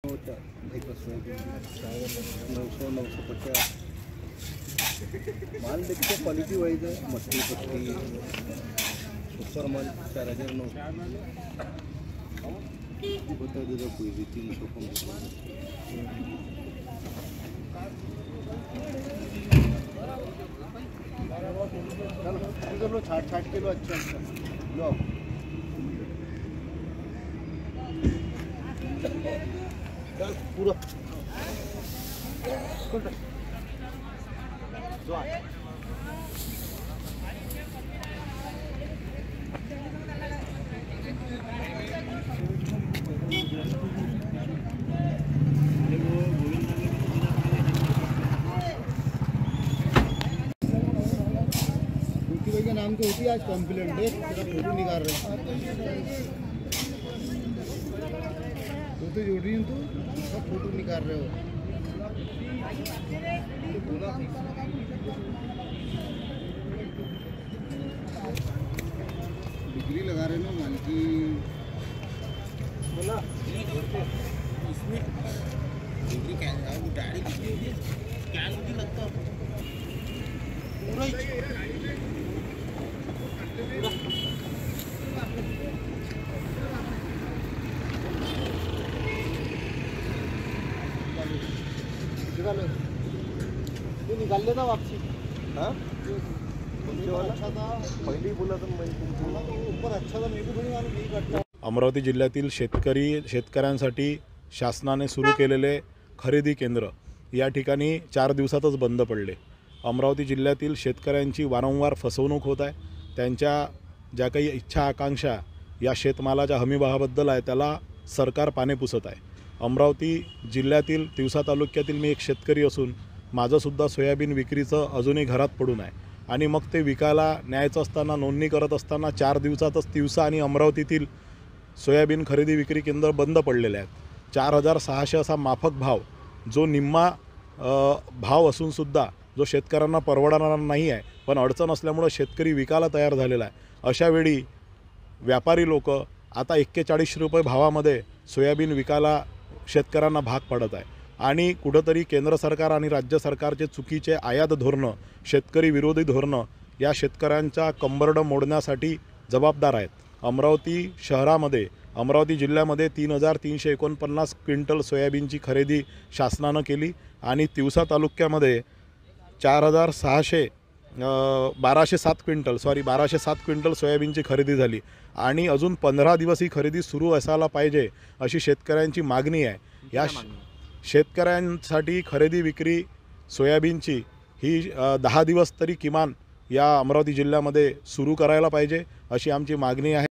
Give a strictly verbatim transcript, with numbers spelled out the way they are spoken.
नौ सौ नौ सौ पचास माल देखते क्वालिटी वाइज है। मट्टी पट्टी सुपर माल चार हज़ार नौ बता दे दो कोई भी तीन सौ कम चलो छाट छाट किलो अच्छा अच्छा लो पूरा के नाम की होती है आज कॉम्प्लेंट है। तेरा फोटो निकाल रहे हैं तो जोड़ रही हूँ तो सब फोटो निकाल रहे हो। डिग्री लगा रहे ना मान की बोला इसमें डिग्री क्या डायरेक्ट क्या लगता पूरा निकाल लेना वापसी। हाँ अच्छा था पहले बोला था ऊपर अच्छा था मेरे को थोड़ी मालूम नहीं करता। अमरावती जिल्ह्यातील शेतकरी शेतकऱ्यांसाठी शासनाने सुरू केलेले खरेदी केंद्र या ठिकाणी चार दिवसातच बंद पडले। अमरावती जिल्ह्यातील शेतकऱ्यांची वारंवार फसवणूक होत आहे। त्यांच्या ज्या काही इच्छा आकांक्षा या शेतमालाच्या हमीभावाबद्दल आहे त्याला सरकार पाने पुसत आहे। अमरावती जिल्ह्यातील तिवसा तालुक्यातील मी एक शेतकरी असून माझंसुद्धा सोयाबीन विक्रीचं अजूनही घरात पडून आहे आणि मग ते विकायला न्यायचं असताना नोंदणी करत असताना चार दिवसातच तिवसा आणि अमरावतीतील सोयाबीन खरेदी विक्री केंद्र बंद पडलेले आहेत। चार हजार सहाशे असा माफक भाव जो निम्मा भाव असूनसुद्धा जो शेतकऱ्यांना परवडणारा नाही आहे, पण अडचण असल्यामुळे शेतकरी विकायला तयार झालेला आहे। अशावेळी व्यापारी लोक आता एक्केचाळीस रुपये भावामध्ये सोयाबीन विकायला शेतकऱ्यांना भाग पडत आहे आणि कुठंतरी केंद्र सरकार आणि राज्य सरकारचे चुकीचे आयात धोरणं, शेतकरी विरोधी धोरणं या शेतकऱ्यांच्या कंबरडं मोडण्यासाठी जबाबदार आहेत। अमरावती शहरामध्ये अमरावती जिल्ह्यामध्ये तीन हजार तीनशे एकोणपन्नास क्विंटल सोयाबीनची खरेदी शासनानं केली आणि तिवसा तालुक्यामध्ये चार हजार सहाशे बाराशे सात क्विंटल सॉरी बाराशे सात क्विंटल सोयाबीनची खरेदी झाली आणि अजून पंधरा दिवस ही खरेदी सुरू असायला पाहिजे अशी शेतकऱ्यांची मागणी आहे। या शेतकऱ्यांसाठी खरेदी विक्री सोयाबीनची ही दहा दिवस तरी किमान या अमरावती जिल्ह्यामध्ये सुरू करायला पाहिजे अशी आमची मागणी आहे।